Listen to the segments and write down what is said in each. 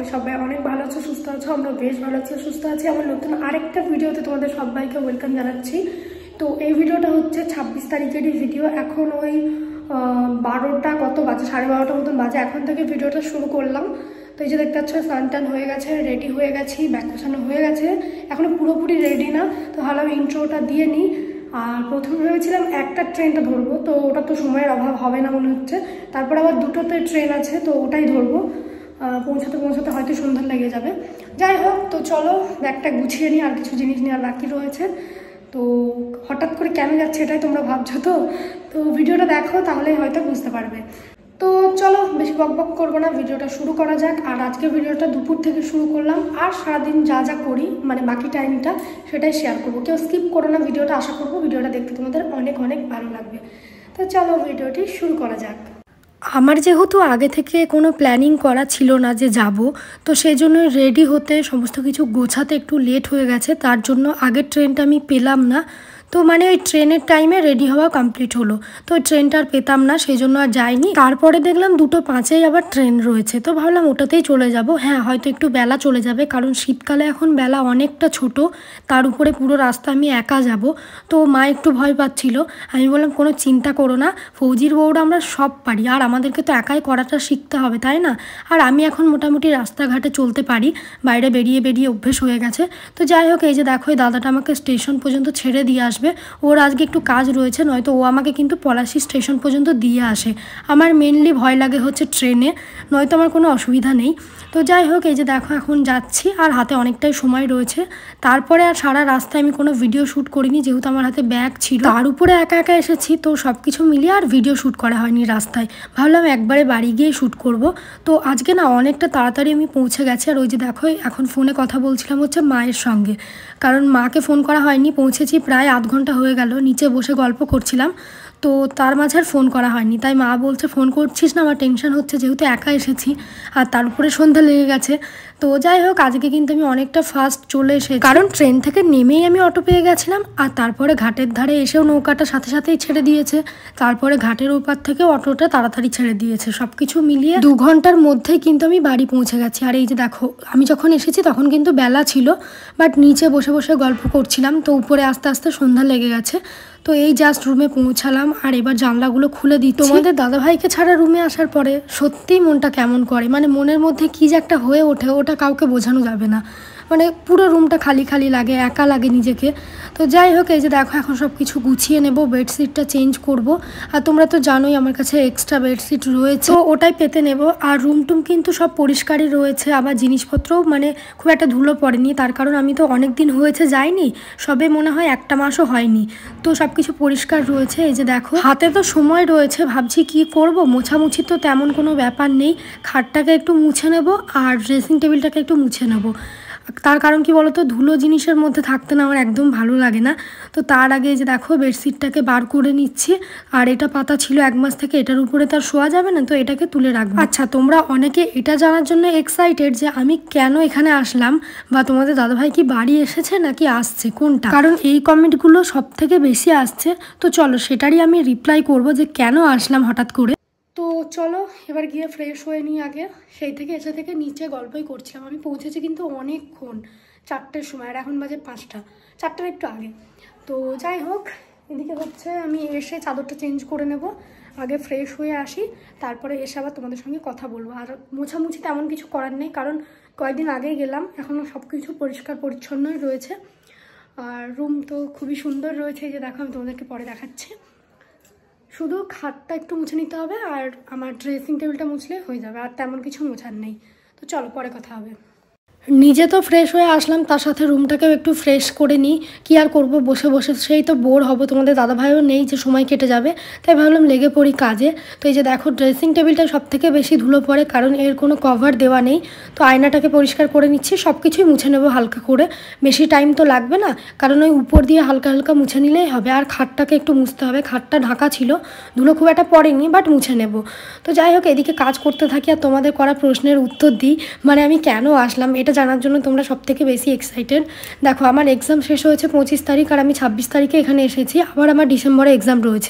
তোমরা সবাই অনেক ভালো আছো, সুস্থ আছো। আমরা বেশ ভালো আছি, সুস্থ আছি। আমার নতুন আরেকটা ভিডিওতে তোমাদের সবাইকে ওয়েলকাম জানাচ্ছি। তো এই ভিডিওটা হচ্ছে 26 তারিখেরই ভিডিও। এখন ওই 12টা কত বাজে, 12:30 মতন বাজে। এখন থেকে ভিডিওটা শুরু করলাম। তো এই যে দেখতে পাচ্ছ স্নান টান হয়ে গেছে, রেডি হয়ে গেছি, ব্যাগ গোছানো হয়ে গেছে। এখনও পুরোপুরি রেডি না, তো ভালো ইন্ট্রোটা দিয়ে নিই। আর প্রথমে ভেবেছিলাম একটা ট্রেনটা ধরবো, তো ওটা তো সময়ের অভাব হবে না মনে হচ্ছে। তারপর আবার দুটোতে ট্রেন আছে, তো ওটাই ধরবো। পৌঁছাতে পৌঁছাতে হয়তো সন্ধ্যা লেগে যাবে। যাই হোক, তো চলো ব্যাগটা গুছিয়ে নিই, আর কিছু জিনিস নেওয়ার বাকি রয়েছে। তো হঠাৎ করে কেন যাচ্ছে এটাই তোমরা ভাবছো। তো ভিডিওটা দেখো, তাহলেই হয়তো বুঝতে পারবে। তো চলো বেশি বকবক করবো না, ভিডিওটা শুরু করা যাক। আর আজকে ভিডিওটা দুপুর থেকে শুরু করলাম, আর সারাদিন যা যা করি মানে বাকি টাইমটা সেটাই শেয়ার করবো। কেউ স্কিপ করো না ভিডিওটা, আশা করবো ভিডিওটা দেখতে তোমাদের অনেক অনেক ভালো লাগবে। তো চলো ভিডিওটি শুরু করা যাক। আমার যেহেতু আগে থেকে কোনো প্ল্যানিং করা ছিল না যে যাব, তো সেই জন্য রেডি হতে সমস্ত কিছু গোছাতে একটু লেট হয়ে গেছে। তার জন্য আগের ট্রেনটা আমি পেলাম না। তো মানে ওই ট্রেনের টাইমে রেডি হওয়া কমপ্লিট হলো, তো ট্রেনটা আর পেতাম না, সেই জন্য আর যাইনি। তারপরে দেখলাম 2:05 আবার ট্রেন রয়েছে, তো ভাবলাম ওটাতেই চলে যাব। হ্যাঁ, হয়তো একটু বেলা চলে যাবে, কারণ শীতকালে এখন বেলা অনেকটা ছোট, তার উপরে পুরো রাস্তা আমি একা যাব। তো মা একটু ভয় পাচ্ছিল। আমি বললাম কোনো চিন্তা করো না, ফৌজির বউরা আমরা সব পারি, আর আমাদেরকে তো একাই করাটা শিখতে হবে, তাই না? আর আমি এখন মোটামুটি রাস্তাঘাটে চলতে পারি, বাইরে বেরিয়ে বেরিয়ে অভ্যেস হয়ে গেছে। তো যাই হোক, এই যে দেখো এই দাদাটা আমাকে স্টেশন পর্যন্ত ছেড়ে দিয়ে আসবে। ওর আজকে একটু কাজ রয়েছে, নয়তো ও আমাকে কিন্তু পলাশী স্টেশন পর্যন্ত দিয়ে আসে। আমার মেনলি ভয় লাগে হচ্ছে ট্রেনে, নয়তো আমার কোনো অসুবিধা নেই। তো যাই হোক, এই যে দেখো এখন যাচ্ছি, আর হাতে অনেকটাই সময় রয়েছে। তারপরে আর সারা রাস্তায় আমি কোনো ভিডিও শ্যুট করিনি, যেহেতু আমার হাতে ব্যাগ ছিল, তার উপরে একা একা এসেছি। তো সব কিছু মিলিয়ে আর ভিডিও শ্যুট করা হয়নি রাস্তায়। ভাবলাম একবারে বাড়ি গিয়ে শ্যুট করব। তো আজকে না অনেকটা তাড়াতাড়ি আমি পৌঁছে গেছি। আর ওই যে দেখো এখন ফোনে কথা বলছিলাম হচ্ছে মায়ের সঙ্গে, কারণ মাকে ফোন করা হয়নি। পৌঁছেছি প্রায় আধ ঘন্টা হয়ে গেল, নিচে বসে গল্প করছিলাম, তো তার মাঝে আর ফোন করা হয়নি। তাই মা বলছে ফোন করছিস না, আমার টেনশন হচ্ছে, যেহেতু একা এসেছি আর তার উপরে সন্ধ্যা লেগে গেছে। তো যাই হোক, আজকে কিন্তু আমি অনেকটা ফাস্ট চলে এসেছি, কারণ ট্রেন থেকে নেমেই আমি অটো পেয়ে গেছিলাম। আর তারপরে ঘাটের ধারে এসেও নৌকাটা সাথে সাথেই ছেড়ে দিয়েছে। তারপরে ঘাটের ওপার থেকে অটোটা তাড়াতাড়ি ছেড়ে দিয়েছে। সব কিছু মিলিয়ে 2 ঘন্টার মধ্যেই কিন্তু আমি বাড়ি পৌঁছে গেছি। আর এই যে দেখো আমি যখন এসেছি তখন কিন্তু বেলা ছিল, বাট নিচে বসে বসে গল্প করছিলাম, তো উপরে আস্তে আস্তে সন্ধ্যা লেগে গেছে। তো এই জাস্ট রুমে পৌঁছালাম, আর এবার জানলাগুলো খুলে দিই। তোমাদের দাদাভাইকে ছাড়া রুমে আসার পরে সত্যিই মনটা কেমন করে, মানে মনের মধ্যে কী যে একটা হয়ে ওঠে, ওটা কাউকে বোঝানো যাবে না। মানে পুরো রুমটা খালি খালি লাগে, একা লাগে নিজেকে। তো যাই হোক, এই যে দেখো এখন সব কিছু গুছিয়ে নেব, বেডশিটটা চেঞ্জ করব। আর তোমরা তো জানোই আমার কাছে এক্সট্রা বেডশিট রয়েছে, তো ওটাই পেতে নেব। আর রুমটুম কিন্তু সব পরিষ্কারই রয়েছে, আবার জিনিসপত্রও মানে খুব একটা ধুলো পড়েনি, তার কারণ আমি তো অনেক দিন হয়েছে যাইনি, সবে মনে হয় 1 মাসও হয়নি। তো সব কিছু পরিষ্কার রয়েছে। এই যে দেখো হাতে তো সময় রয়েছে, ভাবছি কি করব। মোছামুছি তো তেমন কোনো ব্যাপার নেই, খাটটাকে একটু মুছে নেব আর ড্রেসিং টেবিলটাকে একটু মুছে নেব। তার কারণ কি বলতো, ধুলো জিনিসের মধ্যে থাকতে না আমার একদম ভালো লাগে না। তো তার আগে যে দেখো বেডশিটটাকে বার করে নিচ্ছি। আর এটা পাতা ছিল 1 মাস থেকে, এটার উপরে তার শোয়া যাবে না, তো এটাকে তুলে রাখবো। আচ্ছা, তোমরা অনেকে এটা জানার জন্য এক্সাইটেড যে আমি কেন এখানে আসলাম, বা তোমাদের দাদাভাই কি বাড়ি এসেছে নাকি আসছে, কোনটা? কারণ এই কমেন্টগুলো সব থেকে বেশি আসছে। তো চলো সেটারই আমি রিপ্লাই করব যে কেন আসলাম হঠাৎ করে। তো চলো এবার গিয়ে ফ্রেশ হয়ে নিই আগে। সেই থেকে এসে থেকে নিচে গল্পই করছিলাম। আমি পৌঁছেছি কিন্তু অনেকক্ষণ, 4টের সময়, আর এখন বাজে 5টা, 4টার একটু আগে। তো যাই হোক, এদিকে হচ্ছে আমি এসে চাদরটা চেঞ্জ করে নেব, আগে ফ্রেশ হয়ে আসি, তারপরে এসে আবার তোমাদের সঙ্গে কথা বলবো। আর মোছামুছি তেমন কিছু করার নেই, কারণ কয়েকদিন আগেই গেলাম, এখনও সব কিছু পরিষ্কার পরিচ্ছন্নই রয়েছে। আর রুম তো খুবই সুন্দর রয়েছে, যে দেখো আমি তোমাদেরকে পরে দেখাচ্ছি। শুধু খাটটা একটু মুছে নিতে হবে, আর আমার ড্রেসিং টেবিলটা মুছলে হয়ে যাবে, আর তেমন কিছু মোছার নেই। তো চলো পরে কথা হবে। নিজে তো ফ্রেশ হয়ে আসলাম, তার সাথে রুমটাকেও একটু ফ্রেশ করে নিই। কী আর করবো, বসে বসে সেই তো বোর হবো, তোমাদের দাদাভাইও নেই যে সময় কেটে যাবে, তাই ভাবলাম লেগে পড়ি কাজে। তো এই যে দেখো ড্রেসিং টেবিলটা সব থেকে বেশি ধুলো পড়ে, কারণ এর কোনো কভার দেওয়া নেই। তো আয়নাটাকে পরিষ্কার করে নিচ্ছি, সব কিছুই মুছে নেবো হালকা করে, বেশি টাইম তো লাগবে না, কারণ ওই উপর দিয়ে হালকা হালকা মুছে নিলেই হবে। আর খাটটাকে একটু মুছতে হবে, খাটটা ঢাকা ছিল, ধুলো খুব একটা পড়েনি, বাট মুছে নেব। তো যাই হোক, এদিকে কাজ করতে থাকি আর তোমাদের করা প্রশ্নের উত্তর দিই, মানে আমি কেন আসলাম এটা জানার জন্য তোমরা সব থেকে বেশি এক্সাইটেড। দেখো আমার এক্সাম শেষ হয়েছে 25 তারিখ, আর আমি 26 তারিখে এখানে এসেছি, আবার আমার ডিসেম্বরে এক্সাম রয়েছে।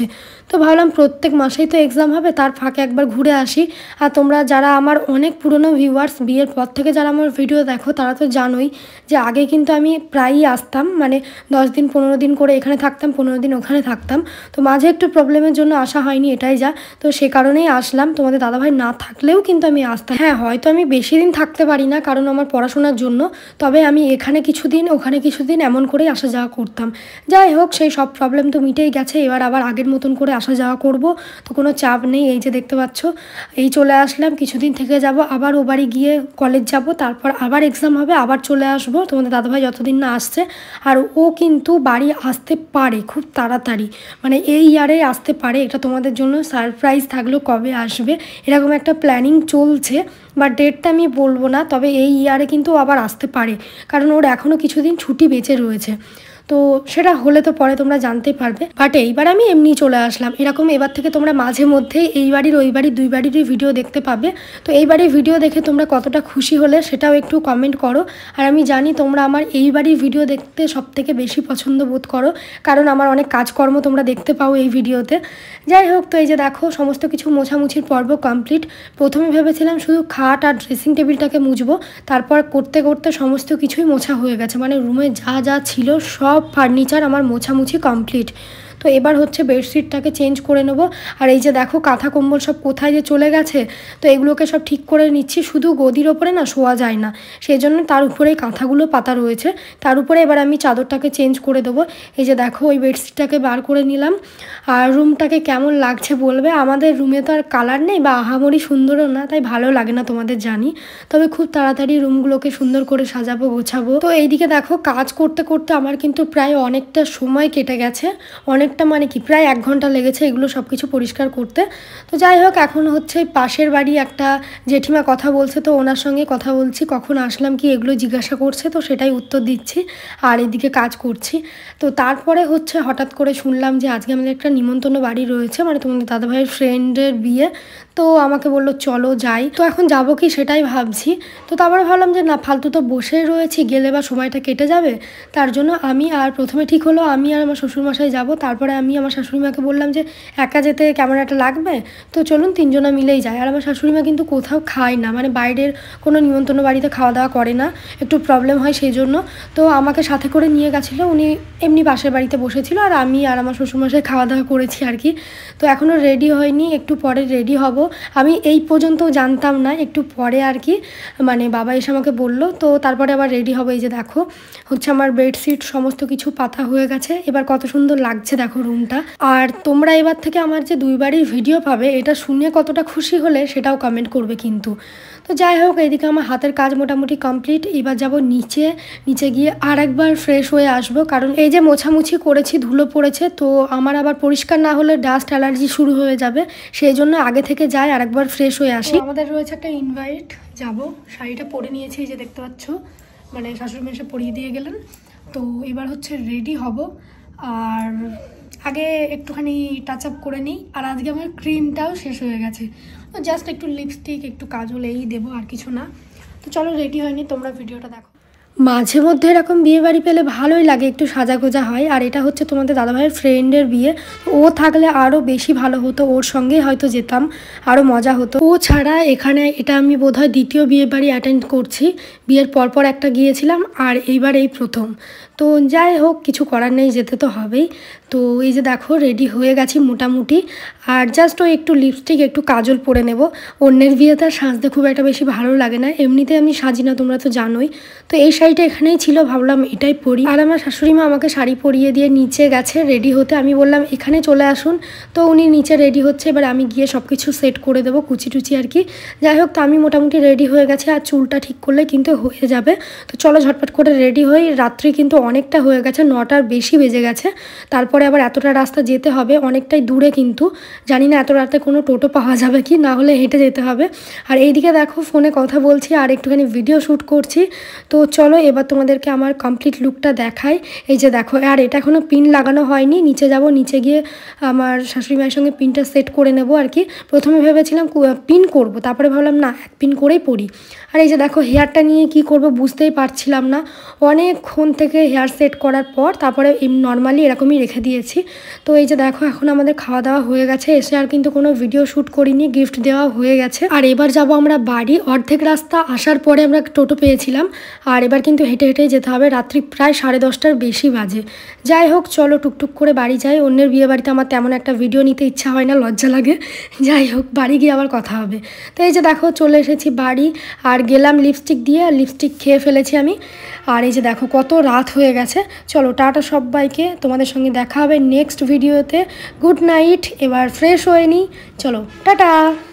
তো ভাবলাম প্রত্যেক মাসেই তো এক্সাম হবে, তার ফাঁকে একবার ঘুরে আসি। আর তোমরা যারা আমার অনেক পুরনো ভিউয়ার্স, বিয়ের পর থেকে যারা আমার ভিডিও দেখো তারা তো জানোই যে আগে কিন্তু আমি প্রায়ই আসতাম, মানে 10 দিন 15 দিন করে এখানে থাকতাম, 15 দিন ওখানে থাকতাম। তো মাঝে একটু প্রবলেমের জন্য আসা হয়নি, এটাই যা। তো সে কারণেই আসলাম, তোমাদের দাদাভাই না থাকলেও কিন্তু আমি আসতাম। হ্যাঁ, হয়তো আমি বেশি দিন থাকতে পারি না কারণ আমার পড়াশোনার জন্য, তবে আমি এখানে কিছুদিন ওখানে কিছুদিন এমন করেই আসা যাওয়া করতাম। যাই হোক, সেই সব প্রবলেম তো মিটেই গেছে, এবার আবার আগের মতন করে আসা যাওয়া করব, তো কোনো চাপ নেই। এই যে দেখতে পাচ্ছ, এই চলে আসলাম, কিছুদিন থেকে যাব, আবার ও বাড়ি গিয়ে কলেজ যাব, তারপর আবার এক্সাম হবে, আবার চলে আসবো তোমাদের দাদাভাই যতদিন না আসছে। আর ও কিন্তু বাড়ি আসতে পারে খুব তাড়াতাড়ি, মানে এই ইয়ারে আসতে পারে, এটা তোমাদের জন্য সারপ্রাইজ থাকলো কবে আসবে এরকম একটা প্ল্যানিং চলছে, বাট ডেটটা আমি বলবো না। তবে এই ইয়ারে কিন্তু আবার আসতে পারে, কারণ ওর এখনও কিছুদিন ছুটি বেঁচে রয়েছে, তো সেটা হলে তো পরে তোমরা জানতেই পারবে। বাট এইবার আমি এমনি চলে আসলাম। এরকম এবার থেকে তোমরা মাঝে মধ্যেই এই বাড়ির ওই বাড়ির দুই বাড়িরই ভিডিও দেখতে পাবে। তো এই বাড়ির ভিডিও দেখে তোমরা কতটা খুশি হলে সেটাও একটু কমেন্ট করো। আর আমি জানি তোমরা আমার এই বাড়ির ভিডিও দেখতে সবথেকে বেশি পছন্দ বোধ করো, কারণ আমার অনেক কাজকর্ম তোমরা দেখতে পাও এই ভিডিওতে। যাই হোক, তো এই যে দেখো সমস্ত কিছু মোছামুছির পর্ব কমপ্লিট। প্রথমে ভেবেছিলাম শুধু খাট আর ড্রেসিং টেবিলটাকে মুছবো, তারপর করতে করতে সমস্ত কিছুই মোছা হয়ে গেছে, মানে রুমে যা যা ছিল সব ফার্নিচার আমার মোছামুছি কমপ্লিট। তো এবার হচ্ছে বেডশিটটাকে চেঞ্জ করে নেবো। আর এই যে দেখো কাঁথা কম্বল সব কোথায় যে চলে গেছে, তো এগুলোকে সব ঠিক করে নিচ্ছি। শুধু গদির ওপরে না শোয়া যায় না, সেই জন্য তার উপরেই কাঁথাগুলো পাতা রয়েছে, তার উপরে এবার আমি চাদরটাকে চেঞ্জ করে দেবো। এই যে দেখো ওই বেডশিটটাকে বার করে নিলাম। আর রুমটাকে কেমন লাগছে বলবে। আমাদের রুমে তো আর কালার নেই বা আহামরি সুন্দরও না, তাই ভালো লাগে না তোমাদের জানি, তবে খুব তাড়াতাড়ি রুমগুলোকে সুন্দর করে সাজাবো গোছাবো। তো এইদিকে দেখো কাজ করতে করতে আমার কিন্তু প্রায় অনেকটা সময় কেটে গেছে, অনেকটা মানে কি প্রায় 1 ঘন্টা লেগেছে এগুলো সব কিছু পরিষ্কার করতে। তো যাই হোক, এখন হচ্ছে পাশের বাড়ি একটা জেঠিমা কথা বলছে, তো ওনার সঙ্গে কথা বলছি, কখন আসলাম কি এগুলো জিজ্ঞাসা করছে, তো সেটাই উত্তর দিচ্ছি আর এদিকে কাজ করছি। তো তারপরে হচ্ছে হঠাৎ করে শুনলাম যে আজকে আমাদের একটা নিমন্ত্রণ বাড়ি রয়েছে, মানে তোমাদের দাদাভাইয়ের ফ্রেন্ডের বিয়ে। তো আমাকে বললো চলো যাই, তো এখন যাবো কি সেটাই ভাবছি। তো তারপরে ভাবলাম যে না, ফালতু তো বসেই রয়েছি, গেলে বা সময়টা কেটে যাবে, তার জন্য আমি আর প্রথমে ঠিক হলো আমি আর আমার শ্বশুরমশাই যাবো। তারপরে আমি আমার শাশুড়িমাকে বললাম যে একা যেতে কেমন একটা লাগবে, তো চলুন 3 জনা মিলেই যায়। আর আমার শাশুড়িমা কিন্তু কোথাও খায় না, মানে বাইরের কোনো নিমন্ত্রণ বাড়িতে খাওয়া দাওয়া করে না, একটু প্রবলেম হয় সেই জন্য। তো আমাকে সাথে করে নিয়ে গেছিলো, উনি এমনি পাশের বাড়িতে বসেছিল, আর আমি আর আমার শ্বশুরমশাই খাওয়া দাওয়া করেছি আর কি। তো এখনও রেডি হয়নি, একটু পরে রেডি হব। আমি এই পর্যন্ত জানতাম না, একটু পরে আর কি মানে বাবা এসে আমাকে বললো, তো তারপরে আবার রেডি হবে। এই যে দেখো হচ্ছে আমার বেডশিট সমস্ত কিছু পাতা হয়ে গেছে, এবার কত সুন্দর লাগছে দেখো রুমটা। আর তোমরা এবার থেকে আমার যে 2 বাড়ির ভিডিও পাবে এটা শুনে কতটা খুশি হলে সেটাও কমেন্ট করবে কিন্তু। তো যাই হোক, এইদিকে আমার হাতের কাজ মোটামুটি কমপ্লিট। এবার যাব নিচে গিয়ে আর একবার ফ্রেশ হয়ে আসবো, কারণ এই যে মোছামুছি করেছি ধুলো পড়েছে, তো আমার আবার পরিষ্কার না হলে ডাস্ট অ্যালার্জি শুরু হয়ে যাবে, সেই জন্য আগে থেকে যাই আর একবার ফ্রেশ হয়ে আসি। আমাদের রয়েছে একটা ইনভাইট, যাব, শাড়িটা পরে নিয়েছি, এই যে দেখতে পাচ্ছ, মানে শাশুড়ি মেশে পরিয়ে দিয়ে গেলেন। তো এবার হচ্ছে রেডি হব, আর আগে একটুখানি টাচ আপ করে নিই। আর আজকে আমার ক্রিমটাও শেষ হয়ে গেছে, তো জাস্ট একটু লিপস্টিক একটু কাজল এই দেবো, আর কিছু না। তো চলো, রেডি হয়নি, তোমরা ভিডিওটা দেখো। মাঝে মধ্যে এরকম বিয়ে বাড়ি পেলে ভালোই লাগে, একটু সাজাগোজা হয়। আর এটা হচ্ছে তোমাদের দাদাভাইয়ের ফ্রেন্ডের বিয়ে, ও থাকলে আরও বেশি ভালো হতো, ওর সঙ্গে হয়তো যেতাম, আরও মজা হতো। ও ছাড়া এখানে এটা আমি বোধহয় দ্বিতীয় বিয়ে বাড়ি অ্যাটেন্ড করছি, বিয়ের পরপর একটা গিয়েছিলাম আর এইবার এই প্রথম। তো যাই হোক, কিছু করার নেই, যেতে তো হবেই। তো এই যে দেখো রেডি হয়ে গেছি মোটামুটি, আর জাস্ট ওই একটু লিপস্টিক একটু কাজল পরে নেব। অন্যের বিয়েতে আর সাজতে খুব একটা বেশি ভালো লাগে না, এমনিতে আমি সাজি না, তোমরা তো জানোই। তো এই শাড়িটা এখানেই ছিল, ভাবলাম এটাই পরি। আর আমার শাশুড়ি মা আমাকে শাড়ি পরিয়ে দিয়ে নিচে গেছে রেডি হতে, আমি বললাম এখানে চলে আসুন, তো উনি নিচে রেডি হচ্ছে, এবার আমি গিয়ে সব কিছু সেট করে দেবো, কুচি টুচি আর কি। যাই হোক, তো আমি মোটামুটি রেডি হয়ে গেছি, আর চুলটা ঠিক করলে কিন্তু হয়ে যাবে। তো চলো ঝটপট করে রেডি হই, রাত্রি কিন্তু অনেকটা হয়ে গেছে, 9টার বেশি বেজে গেছে। তারপরে আবার এতটা রাস্তা যেতে হবে, অনেকটাই দূরে, কিন্তু জানি না এত রাতে কোনো টোটো পাওয়া যাবে কি, না হলে হেঁটে যেতে হবে। আর এইদিকে দেখো ফোনে কথা বলছি আর একটুখানি ভিডিও শ্যুট করছি। তো চলো চলো এবার তোমাদেরকে আমার কমপ্লিট লুকটা দেখাই। এই যে দেখো, আর এটা এখনও পিন লাগানো হয়নি। নিচে যাব, নিচে গিয়ে আমার শাশুড়ি মায়ের সঙ্গে পিনটা সেট করে নেব আর কি। প্রথমে ভেবেছিলাম পিন করব, তারপরে ভাবলাম না, এক পিন করেই পরি। আর এই যে দেখো, হেয়ারটা নিয়ে কি করব বুঝতেই পারছিলাম না। অনেকক্ষণ থেকে হেয়ার সেট করার পর তারপরে নর্মালি এরকমই রেখে দিয়েছি। তো এই যে দেখো, এখন আমাদের খাওয়া দাওয়া হয়ে গেছে। এসে আর কিন্তু কোনো ভিডিও শ্যুট করিনি, গিফট দেওয়া হয়ে গেছে। আর এবার যাব আমরা বাড়ি। অর্ধেক রাস্তা আসার পরে আমরা টোটো পেয়েছিলাম, আর এবার কিন্তু হেঁটে হেঁটেই যেতে হবে। রাত্রি প্রায় 10:30টার বেশি বাজে। যাই হোক, চলো টুকটুক করে বাড়ি যাই। অন্যের বিয়ে বাড়িতে আমার তেমন একটা ভিডিও নিতে ইচ্ছা হয় না, লজ্জা লাগে। যাই হোক, বাড়ি গিয়ে আবার কথা হবে। তো এই যে দেখো, চলে এসেছি বাড়ি। আর গেলাম লিপস্টিক দিয়ে, আর লিপস্টিক খেয়ে ফেলেছি আমি। আর এই যে দেখো, কত রাত হয়ে গেছে। চলো টাটা সবাইকে, তোমাদের সঙ্গে দেখা হবে নেক্সট ভিডিওতে। Good night. এবার ফ্রেশ হয়ে নিই, চলো টাটা।